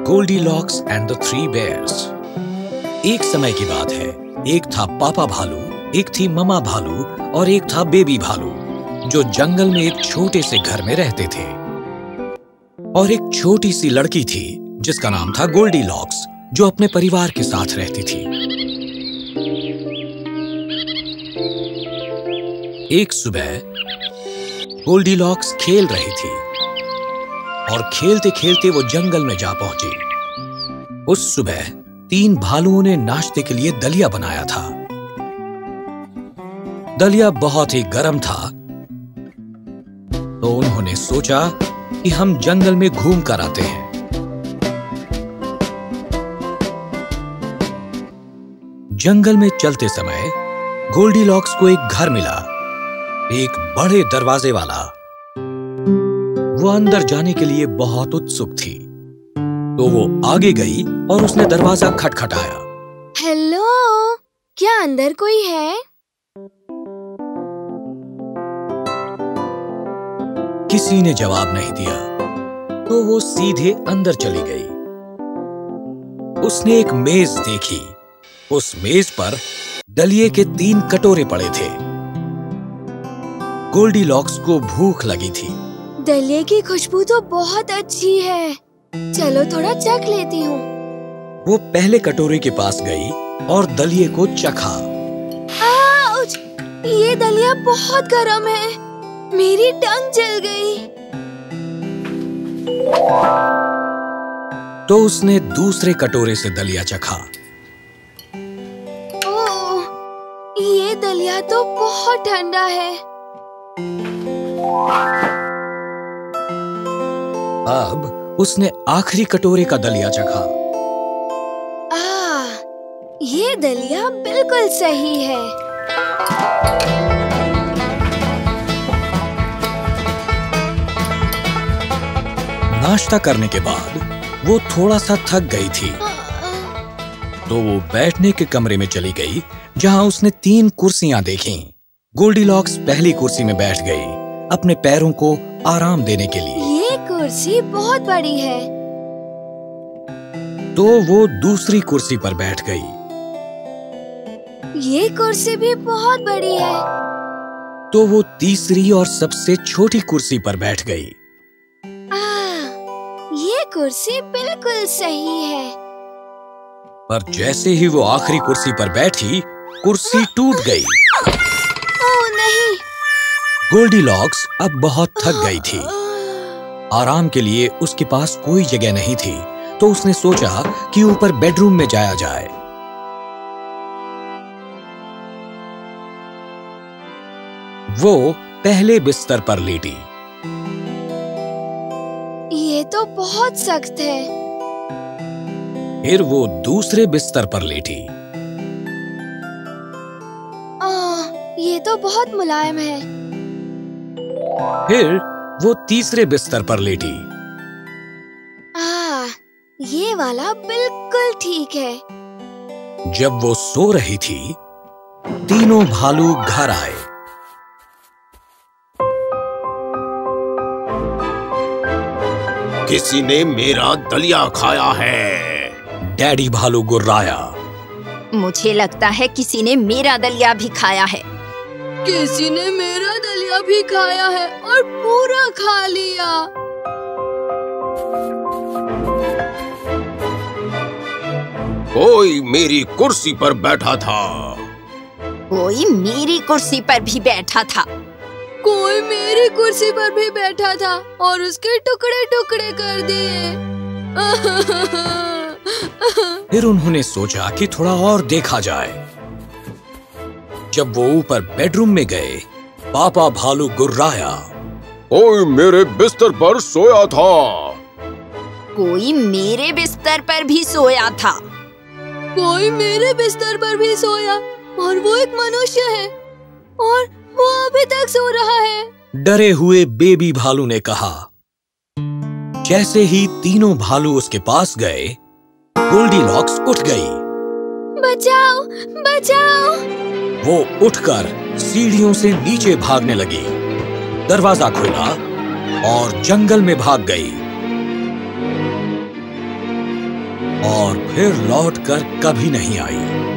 Goldilocks and the three bears. एक समय की बात है, एक था पापा भालू, एक थी ममा भालू और एक था बेबी भालू, जो जंगल में एक छोटे से घर में रहते थे। और एक छोटी सी लड़की थी जिसका नाम था गोल्डीलॉक्स, जो अपने परिवार के साथ रहती थी। एक सुबह गोल्डीलॉक्स खेल रही थी और खेलते खेलते वो जंगल में जा पहुंची। उस सुबह 3 भालुओं ने नाश्ते के लिए दलिया बनाया था। दलिया बहुत ही गर्म था, तो उन्होंने सोचा कि हम जंगल में घूम कर आते हैं। जंगल में चलते समय गोल्डीलॉक्स को एक घर मिला, एक बड़े दरवाजे वाला। वो अंदर जाने के लिए बहुत उत्सुक थी, तो वो आगे गई और उसने दरवाजा खटखटाया। हेलो, क्या अंदर कोई है? किसी ने जवाब नहीं दिया, तो वो सीधे अंदर चली गई। उसने एक मेज देखी। उस मेज पर दलिये के 3 कटोरे पड़े थे। गोल्डीलॉक्स को भूख लगी थी। दलिये की खुशबू तो बहुत अच्छी है, चलो थोड़ा चख लेती हूँ। वो पहले कटोरे के पास गई और दलिये को चखा। आउच! ये दलिया बहुत गर्म है, मेरी टंग जल गई। तो उसने दूसरे कटोरे से दलिया चखा। ओह, ये दलिया तो बहुत ठंडा है। अब उसने आखिरी कटोरे का दलिया चखा। ये दलिया बिल्कुल सही है। नाश्ता करने के बाद वो थोड़ा सा थक गई थी, तो वो बैठने के कमरे में चली गई, जहां उसने 3 कुर्सियां देखीं। गोल्डीलॉक्स पहली कुर्सी में बैठ गई, अपने पैरों को आराम देने के लिए। ये कुर्सी बहुत बड़ी है। तो वो दूसरी कुर्सी पर बैठ गई। ये कुर्सी भी बहुत बड़ी है। तो वो तीसरी और सबसे छोटी कुर्सी पर बैठ गई। ये कुर्सी बिल्कुल सही है। पर जैसे ही वो आखिरी कुर्सी पर बैठी, कुर्सी टूट गई। ओह नहीं! गोल्डीलॉक्स अब बहुत थक गई थी। आराम के लिए उसके पास कोई जगह नहीं थी, तो उसने सोचा कि ऊपर बेडरूम में जाया जाए। वो पहले बिस्तर पर लेटी। ये तो बहुत सख्त है। फिर वो दूसरे बिस्तर पर लेटी। ये तो बहुत मुलायम है। फिर वो तीसरे बिस्तर पर लेटी। ये वाला बिल्कुल ठीक है। जब वो सो रही थी, तीनों भालू घर आए। किसी ने मेरा दलिया खाया है। डैडी भालू गुर्राया। मुझे लगता है किसी ने मेरा दलिया भी खाया है। किसी ने मेरा दलिया भी खाया है और पूरा खा लिया। कोई मेरी कुर्सी पर बैठा था। कोई मेरी कुर्सी पर भी बैठा था। कोई मेरी कुर्सी पर भी बैठा था और उसके टुकड़े टुकड़े कर दिए। फिर उन्होंने सोचा कि थोड़ा और देखा जाए। जब वो ऊपर बेडरूम में गए, पापा भालू गुर्राया। कोई मेरे बिस्तर पर सोया था। कोई मेरे बिस्तर पर भी सोया था। कोई मेरे बिस्तर पर भी सोया और वो एक मनुष्य है और वो अभी तक सो रहा है। डरे हुए बेबी भालू ने कहा। जैसे ही तीनों भालू उसके पास गए, गोल्डीलॉक्स उठ गई। बचाओ, बचाओ! वो उठकर सीढ़ियों से नीचे भागने लगी। दरवाजा खोला और जंगल में भाग गई। और फिर लौटकर कभी नहीं आई।